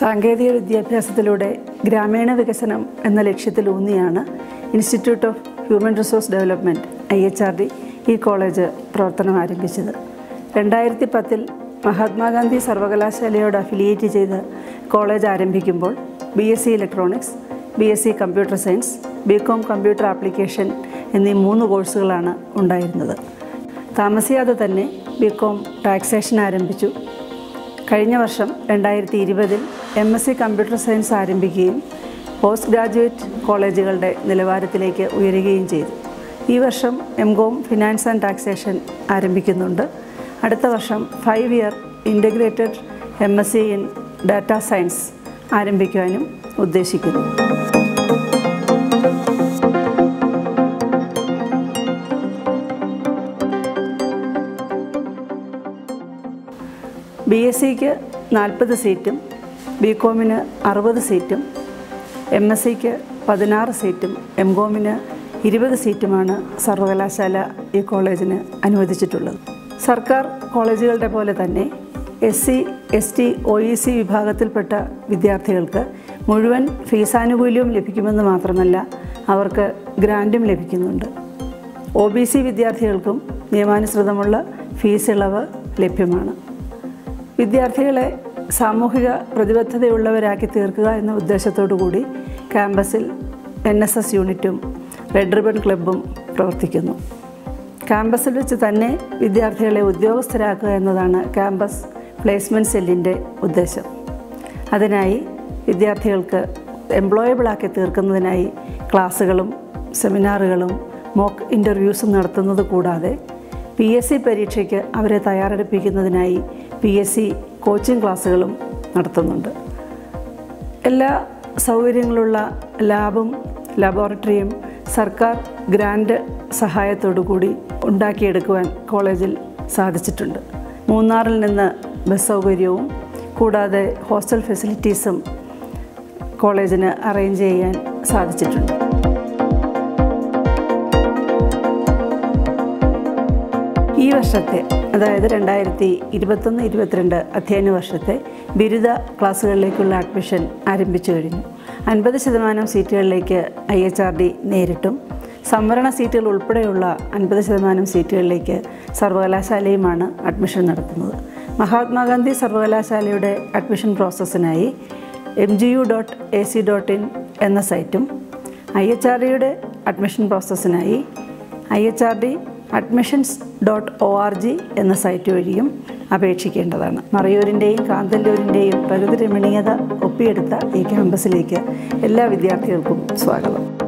സാങ്കേതിക വിദ്യാഭ്യാസത്തിലൂടെ ഗ്രാമീണ വികസനം എന്ന ലക്ഷ്യത്തിലൂന്നിയാണ് institute of human resource development IHRD ഈ കോളേജ് പ്രവർത്തനം ആരംഭിച്ചത്. 2010 മഹാത്മാഗാന്ധി സർവകലാശാലയോട് അഫിലിയേറ്റ് ചെയ്ത് കോളേജ് ആരംഭിക്കുമ്പോൾ BSc electronics, BSc computer science, BCom computer application എന്നീ 3 കോഴ്സുകളാണ് ഉണ്ടായിരുന്നത്. താമസിയാതെ തന്നെ BCom ടാക്സേഷൻ ആരംഭിച്ചു. കഴിഞ്ഞ വർഷം 2020 MSc കമ്പ്യൂട്ടർ സയൻസ് ആരംഭിക്കുകയും പോസ്റ്റ് ഗ്രാജുവേറ്റ് കോളേജുകളുടെ നിലവാരത്തിലേക്ക് ഉയരുകയും ചെയ്തു. ഈ വർഷം MCom ഫിനാൻസ് ആൻഡ് ടാക്സേഷൻ ആരംഭിക്കുന്നുണ്ട്. അടുത്ത വർഷം 5 year integrated MSc in data science ആരംഭിക്കുവാനും ഉദ്ദേശിക്കുന്നു. BScക്ക് 40 സീറ്റും BComന് 60 സീറ്റും MScക്ക് 16 സീറ്റും MComന് 20 സീറ്റുമാണ് സർവകലാശാല ഈ കോളേജിന് അനുവദിച്ചിട്ടുള്ളത്. സർക്കാർ കോളേജുകളുടെ പോലെ തന്നെ SC, ST, OEC വിഭാഗത്തിൽപ്പെട്ട വിദ്യാർത്ഥികൾക്ക് മുഴുവൻ ഫീസാനുകൂല്യവും ലഭിക്കുമെന്ന് മാത്രമല്ല, അവർക്ക് ഗ്രാൻറ്റും ലഭിക്കുന്നുണ്ട്. OBC വിദ്യാർത്ഥികൾക്കും നിയമാനുസൃതമുള്ള ഫീസ് ഇളവ് ലഭ്യമാണ്. വിദ്യാർത്ഥികളെ സാമൂഹിക പ്രതിബദ്ധതയുള്ളവരാക്കി തീർക്കുക എന്ന ഉദ്ദേശത്തോടു കൂടി ക്യാമ്പസിൽ NSS യൂണിറ്റും റെഡ് റിബൺ ക്ലബ്ബും പ്രവർത്തിക്കുന്നു. ക്യാമ്പസിൽ വെച്ച് തന്നെ വിദ്യാർത്ഥികളെ ഉദ്യോഗസ്ഥരാക്കുക എന്നതാണ് ക്യാമ്പസ് പ്ലേസ്മെൻറ്റ് സെല്ലിൻ്റെ ഉദ്ദേശം. അതിനായി വിദ്യാർത്ഥികൾക്ക് എംപ്ലോയബിളാക്കി തീർക്കുന്നതിനായി ക്ലാസ്സുകളും സെമിനാറുകളും മോക്ക് ഇൻ്റർവ്യൂസും നടത്തുന്നത് കൂടാതെ PSC പരീക്ഷയ്ക്ക് അവരെ തയ്യാറെടുപ്പിക്കുന്നതിനായി PSC കോച്ചിങ് ക്ലാസ്സുകളും നടത്തുന്നുണ്ട്. എല്ലാ സൗകര്യങ്ങളുള്ള ലാബും ലബോറട്ടറിയും സർക്കാർ ഗ്രാൻഡ് സഹായത്തോടുകൂടി ഉണ്ടാക്കിയെടുക്കുവാൻ കോളേജിൽ സാധിച്ചിട്ടുണ്ട്. മൂന്നാറിൽ നിന്ന് ബസ് സൗകര്യവും കൂടാതെ ഹോസ്റ്റൽ ഫെസിലിറ്റീസും കോളേജിന് അറേഞ്ച് ചെയ്യാൻ സാധിച്ചിട്ടുണ്ട്. ഈ വർഷത്തെ, അതായത് 2021-22 അധ്യയന വർഷത്തെ ബിരുദ ക്ലാസ്സുകളിലേക്കുള്ള അഡ്മിഷൻ ആരംഭിച്ചു കഴിഞ്ഞു. 50% സീറ്റുകളിലേക്ക് IHRD നേരിട്ടും സംവരണ സീറ്റുകൾ ഉൾപ്പെടെയുള്ള 50% സീറ്റുകളിലേക്ക് സർവകലാശാലയുമാണ് അഡ്മിഷൻ നടത്തുന്നത്. മഹാത്മാഗാന്ധി സർവകലാശാലയുടെ അഡ്മിഷൻ പ്രോസസ്സിനായി mgu.ac.in എന്ന സൈറ്റും IHRDയുടെ അഡ്മിഷൻ പ്രോസസ്സിനായി IHRD.admissions.org എന്ന സൈറ്റ് വഴിയും അപേക്ഷിക്കേണ്ടതാണ്. മറയൂരിൻ്റെയും കാന്തല്ലൂരിൻ്റെയും പ്രകൃതി രമണീയത ഒപ്പിയെടുത്ത ഈ ക്യാമ്പസിലേക്ക് എല്ലാ വിദ്യാർത്ഥികൾക്കും സ്വാഗതം.